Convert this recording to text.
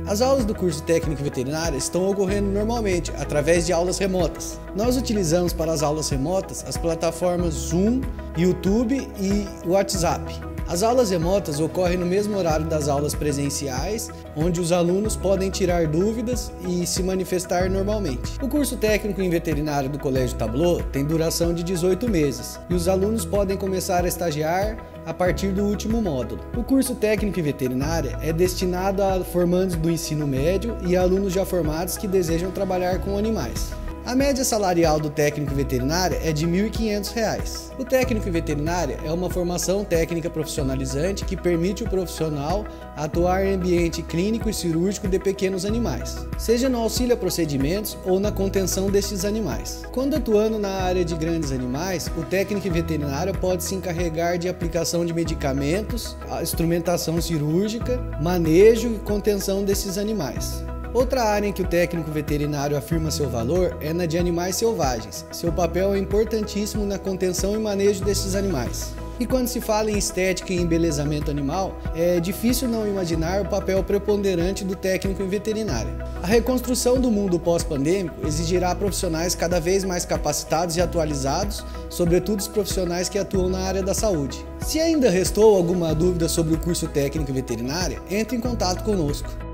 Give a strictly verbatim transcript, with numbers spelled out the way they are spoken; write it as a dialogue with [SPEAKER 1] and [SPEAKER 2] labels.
[SPEAKER 1] As aulas do curso técnico veterinário estão ocorrendo normalmente através de aulas remotas. Nós utilizamos para as aulas remotas as plataformas Zoom, YouTube e WhatsApp. As aulas remotas ocorrem no mesmo horário das aulas presenciais, onde os alunos podem tirar dúvidas e se manifestar normalmente. O curso técnico em veterinário do Colégio Tablô tem duração de dezoito meses e os alunos podem começar a estagiar a partir do último módulo. O curso técnico em veterinária é destinado a formandos do ensino médio e a alunos já formados que desejam trabalhar com animais. A média salarial do técnico veterinário é de mil e quinhentos reais. O técnico veterinário é uma formação técnica profissionalizante que permite o profissional atuar em ambiente clínico e cirúrgico de pequenos animais, seja no auxílio a procedimentos ou na contenção destes animais. Quando atuando na área de grandes animais, o técnico veterinário pode se encarregar de aplicação de medicamentos, instrumentação cirúrgica, manejo e contenção desses animais. Outra área em que o técnico veterinário afirma seu valor é na de animais selvagens. Seu papel é importantíssimo na contenção e manejo desses animais. E quando se fala em estética e embelezamento animal, é difícil não imaginar o papel preponderante do técnico em veterinária. A reconstrução do mundo pós-pandêmico exigirá profissionais cada vez mais capacitados e atualizados, sobretudo os profissionais que atuam na área da saúde. Se ainda restou alguma dúvida sobre o curso técnico em veterinária, entre em contato conosco.